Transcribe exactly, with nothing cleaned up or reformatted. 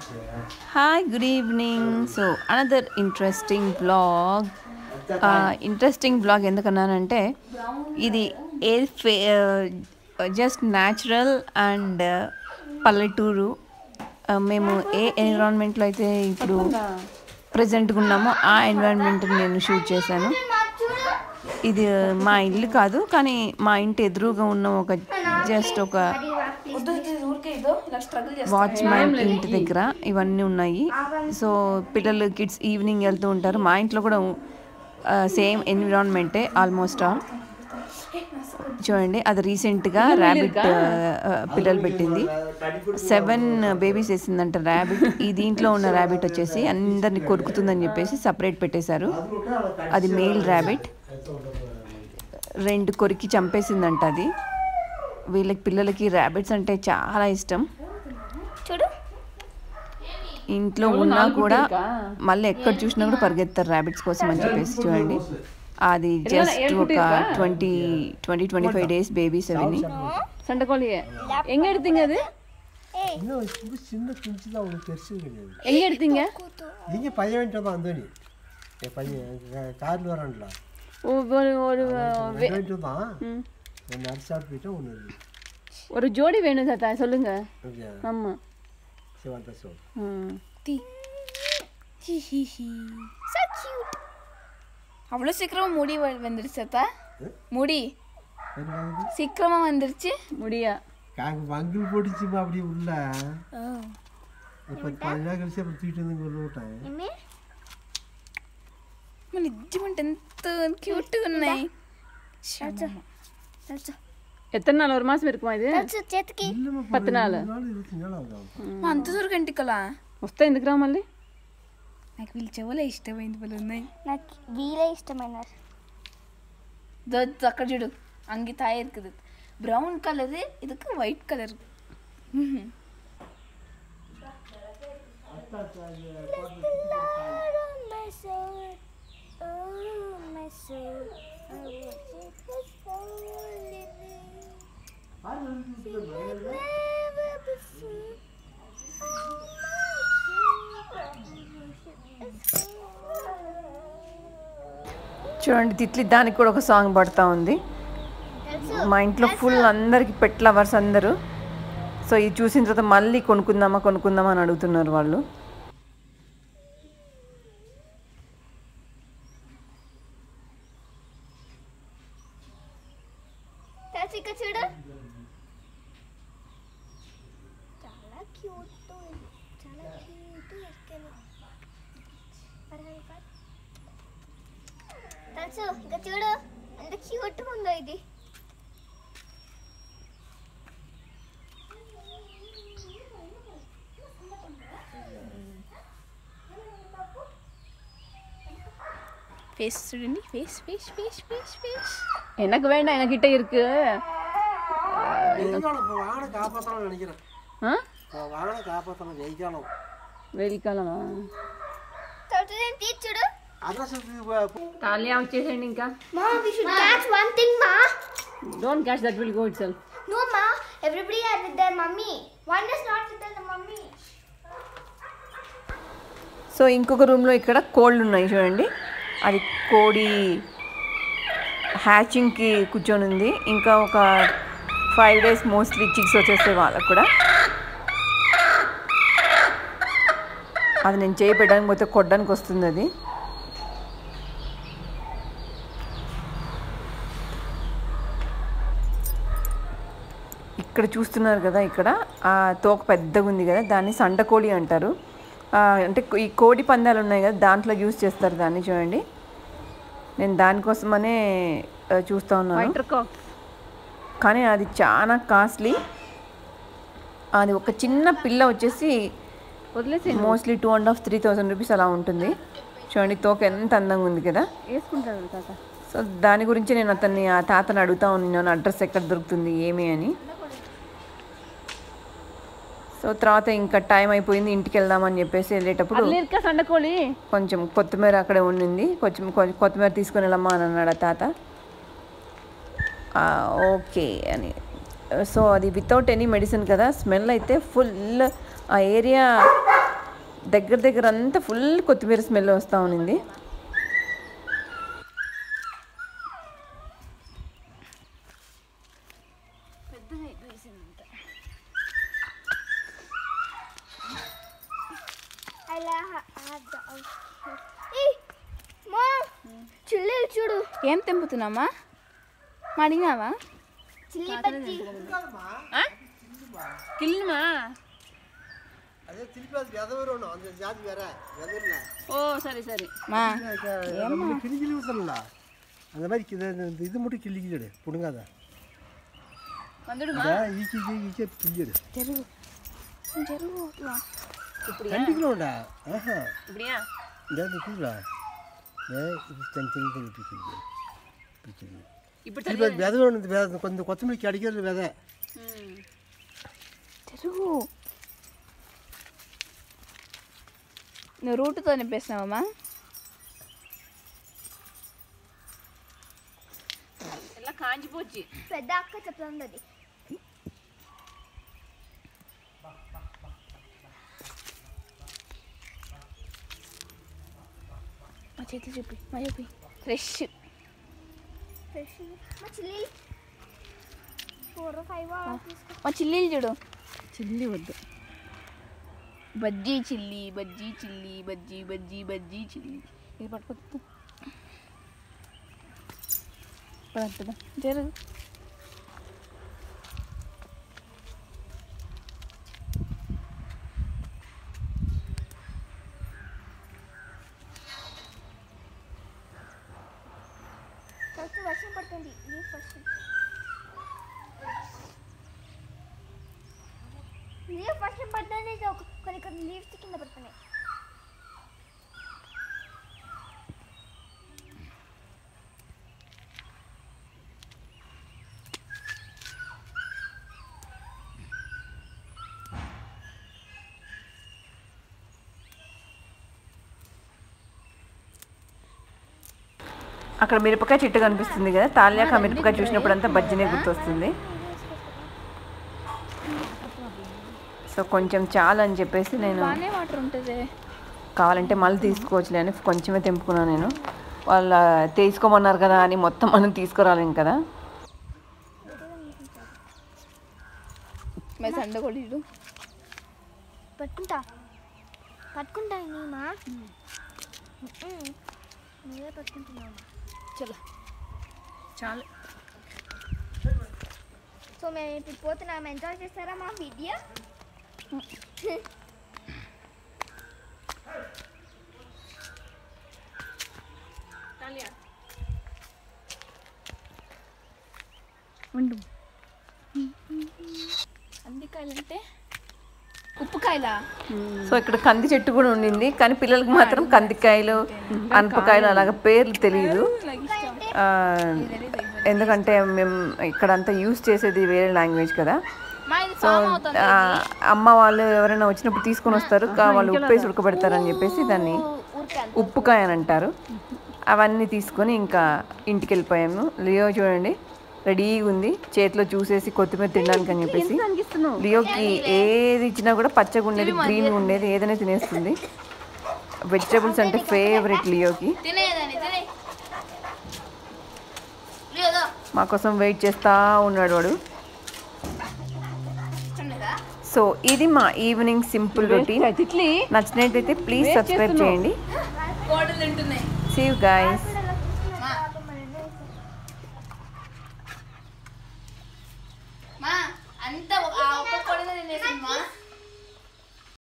Hi, good evening. So another interesting vlog. Uh, interesting vlog ఎందుకన్నానంటే ఇది ఏ just natural and పల్లెటూరు. మేము ఏ ఎన్విరాన్మెంట్లో అయితే ఇప్పుడు ప్రజెంట్గా ఉన్నామో ఆ ఎన్విరాన్మెంట్ని నేను షూట్ చేశాను. ఇది మా ఇల్లు కాదు, కానీ మా ఇంటి ఎదురుగా ఉన్న ఒక జస్ట్ ఒక వాచ్మ్యాన్ ఇంటి దగ్గర ఇవన్నీ ఉన్నాయి. సో పిల్లలు కిడ్స్ ఈవినింగ్ వెళ్తూ ఉంటారు. మా ఇంట్లో కూడా సేమ్ ఎన్విరాన్మెంటే ఆల్మోస్ట్ ఆల్. చూడండి, అది రీసెంట్గా ర్యాబిట్ పిల్లలు పెట్టింది. సెవెన్ బేబీస్ వేసిందంట ర్యాబిట్. ఈ దీంట్లో ఉన్న ర్యాబిట్ వచ్చేసి అందరిని కొరుకుతుందని చెప్పేసి సపరేట్ పెట్టేశారు. అది మేల్ ర్యాబిట్. రెండు కొరికి చంపేసిందంట అది. వీళ్ళకి పిల్లలకి ర్యాబిట్స్ అంటే చాలా ఇష్టం. చూడు, ఇంట్లో ఉన్నా కూడా మళ్ళీ ఎక్కడ చూసినా కూడా పరిగెత్తారు ర్యాబిట్స్ కోసం అని చెప్పేసి. చూడండి, అది జస్ట్ ఒక twenty twenty twenty five days babies అవి. సంటకోళి ఎంగ எடுத்தீங்க அது இன்னும் சின்ன குஞ்சு தான் உங்களுக்கு பெருசுங்க. எங்க எடுத்தீங்க? நீங்க பையன் வேண்டிட்டு தான் அந்தோனி என் பையன் காரில் வரான்ல ஒரு ஒரு வேண்டிட்டு தான் நான் நர்ஸாக போயிட்டு ஒன்று ஒரு ஜோடி வேணும் தாத்தா, சொல்லுங்க. ஆமா சிவந்த சோல் தி ஹி ஹி ஹி so cute. அவ்வளோ சீக்கிரமா முடி வந்துருச்சு தாத்தா. முடி சீக்கிரமா வந்துருச்சு முடியா. காங்க வங்கில் போட்டுச்சுமா அப்படி உள்ள. இப்போ பதினாறு கழிச்சு அப்புறம் தூக்கிட்டு வந்து கொண்டு விட்டேன். నిజమంటే ఎంత క్యూట్గా ఉన్నాయి. எத்தனை நாள்? ஒரு மாசம் இருக்குமா ఇది? పది నాలు అంత దూరకంటికలా వస్తా ఎందుకు రా మళ్ళీ? నాకు వీళ్ళు చెవులే ఇష్టమైంది వాళ్ళు ఉన్నాయి. నాకు వీలే ఇష్టమైన అక్కడ చూడు, అంగి తాయి இருக்குது బ్రౌన్ కలర్, இதுக்கு వైట్ కలర్. చూడండి, తిట్లి దానికి కూడా ఒక సాంగ్ పడుతూ ఉంది. మా ఇంట్లో ఫుల్ అందరికి పెట్ లవర్స్ అందరూ. సో ఇది చూసిన తర్వాత మళ్ళీ కొనుక్కుందామా కొనుక్కుందామా అని అడుగుతున్నారు వాళ్ళు. చూడు, చాలా క్యూట్, చాలా క్యూట్. తెలుసు, ఇంకా చూడు ఎంత క్యూట్ ఉందో ఇది. ఫేస్ చూడండి, face face face face face எனக்கு வேண்டாம், எனக்கு கிட்ட இருக்கு. வாழை காப்பாற்றலாம் நினைக்கிறேன். ஆ வாழை காப்பாற்றலாம் வெயிக்காலம் వెలికాలమా? చూడు, తాలియా వచ్చేసేయండి ఇంకా. Ma, we should catch one thing, ma. Don't catch, that will go itself. No, ma. Everybody are with their mummy. One is not with their mummy. So ఇంకొక రూమ్లో ఇక్కడ కోళ్ళు ఉన్నాయి చూడండి. అది కోడి హ్యాచింగ్కి కూర్చొని ఉంది. ఇంకా ఒక ఫైవ్ డేస్ మోస్ట్లీ చిక్స్ వచ్చేస్తాయి వాళ్ళకు కూడా. అది నేను చేయి పెట్టడానికి పోతే కొట్టడానికి వస్తుంది అది. ఇక్కడ చూస్తున్నారు కదా, ఇక్కడ ఆ తోక పెద్దగా ఉంది కదా, దాన్ని సంటకోడి అంటారు. అంటే ఈ కోడి పందాలు ఉన్నాయి కదా, దాంట్లో యూజ్ చేస్తారు దాన్ని. చూడండి, నేను దానికోసమనే చూస్తూ ఉన్నాను. కానీ అది చాలా కాస్ట్లీ. అది ఒక చిన్న పిల్ల వచ్చేసి వదిలేసి mostly two and half three thousand rupees అలా ఉంటుంది. చూడండి, తోక ఎంత అందంగా ఉంది కదా. వేసుకుంటాను తాత. సో దాని గురించి నేను అతన్ని ఆ తాతను అడుగుతా ఉన్నాను, అడ్రస్ ఎక్కడ దొరుకుతుంది ఏమి అని. సో తర్వాత ఇంకా టైం అయిపోయింది, ఇంటికి వెళ్దామని చెప్పేసి వెళ్ళేటప్పుడు కొంచెం కొత్తిమీర అక్కడే ఉండింది, కొంచెం కొత్తిమీర తీసుకొని వెళ్ళమ్మా అని అన్నాడు ఆ తాత. ఓకే అని. సో అది వితౌట్ ఎనీ మెడిసిన్ కదా, స్మెల్ అయితే ఫుల్ ఆ ఏరియా దగ్గర దగ్గర అంతా ఫుల్ కొత్తిమీర స్మెల్ వస్తూ ఉన్నింది. చిల్లీలు చూడు. ఏం తెంపుతున్నామా? అడిగినావా? చిల్లీ బజ్జీ. కిల్లుమా అదే తిరిపి వెదవరు అంత జాతి వేరే వెదవరులా. ఓ సరే సరే మా கிளி கிளி ஊற்றலாம் அந்த மாதிரி இது இது மட்டும் கிள்ளி கிள்ளிடு புடுங்காத ஈச்சி ஈச்சி கிள்ளிடு జరుగు జరుగు கண்டிக்கணும்டா ஆஹா இப்படியா இந்த கிள்ளிடா ஏ இது தனி தனி தனி கிள்ளி கிள்ளி ఇప్పుడు వెదవరు కొంచెం కొత్తిమీరకి అడిగేది వెద జరుగు. నువ్వు రూట్తో నింపేసినావమ్మా? ఎలా కాంచిపోచ్చి పెద్ద అక్క చెప్తుంది అది. మా చేతులు చూపి మా చూపి ఫ్రెష్ ఫ్రెష్. మా చిల్లీ ఫోర్ ఫైవ్ మా చిల్లీలు చూడు. చిల్లి వద్దు. Bajji chilli bajji chilli bajji bajji bajji chilli. ఇది పట్టుకొద్దు పడుతుందా? జరుగు. ఫస్ట్ వర్షం పడుతుంది. లీఫ్ వర్షం లీఫ్ వర్షం పడుతుంది. కొన్ని కొన్ని లీవ్స్ కింద పడుతున్నాయి. అక్కడ మిరపకాయ చెట్టు కనిపిస్తుంది కదా, తాలియాక ఆ మిరపకాయ చూసినప్పుడు అంతా బజ్జీనే గుర్తొస్తుంది. సో కొంచెం చాలు అని చెప్పేసి నేను బాగానే వాటర్ ఉంటుంది. కావాలంటే మళ్ళీ తీసుకోవచ్చులే అని కొంచెమే తెంపుకున్నాను. నేను వాళ్ళ తీసుకోమన్నారు కదా అని మొత్తం మనం తీసుకురాలేం కదా. మరి సండగొడు పట్టుకుంటా పట్టుకుంటా నీమా నువ్వే పట్టుకుంటున్నావు. చలో చాలు. సో మేము ఇప్పుడు పోతున్నాము. ఎంజాయ్ చేస్తారా మా వీడియో? ఉండు. అందికాయలంటే ఉప్పుకాయలా? సో ఇక్కడ కంది చెట్టు కూడా ఉండింది, కానీ పిల్లలకి మాత్రం కందికాయలు అనపకాయలు అలాగ పేర్లు తెలియదు. ఎందుకంటే మేము ఇక్కడంతా యూజ్ చేసేది వేరే లాంగ్వేజ్ కదా. సో అమ్మ వాళ్ళు ఎవరైనా వచ్చినప్పుడు తీసుకొని వస్తారు, వాళ్ళు ఉప్పేసి ఉడకబెడతారని చెప్పేసి దాన్ని ఉప్పుకాయ అని అంటారు. అవన్నీ తీసుకొని ఇంకా ఇంటికి వెళ్ళిపోయాము. లియో చూడండి రెడీగా ఉంది, చేతిలో చూసేసి కొత్తిమీర తినడానికి అని చెప్పేసి. లియోకి ఏది ఇచ్చినా కూడా పచ్చగా ఉండేది, గ్రీన్గా ఉండేది ఏదైనా తినేస్తుంది. వెజిటేబుల్స్ అంటే ఫేవరెట్ లియోకి. మా కోసం వెయిట్ చేస్తూ ఉన్నాడు వాడు. సో ఇది మా ఈవినింగ్ సింపుల్ రొటీన్. నచ్చినట్టయితే ప్లీజ్ సబ్స్క్రైబ్ చేయండి. See you guys. అంత ఆ ఒక్క కొడగా తినేసింది మా.